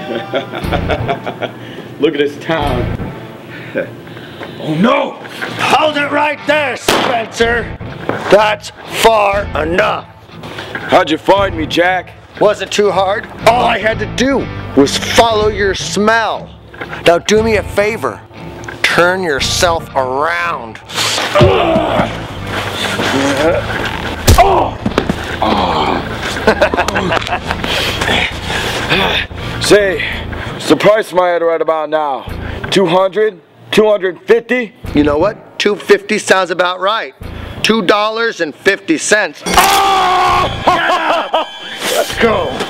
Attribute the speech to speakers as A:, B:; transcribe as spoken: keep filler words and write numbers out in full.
A: Look at this town.
B: Oh no! Hold it right there, Spencer. That's far enough.
A: How'd you find me, Jack?
B: Was it too hard? All I had to do was follow your smell. Now do me a favor. Turn yourself around. Oh.
A: Oh. Say, what's the price of my head right about now? two hundred? two hundred fifty?
B: You know what? two fifty sounds about right. two dollars and fifty cents. Oh! Get up! Let's go.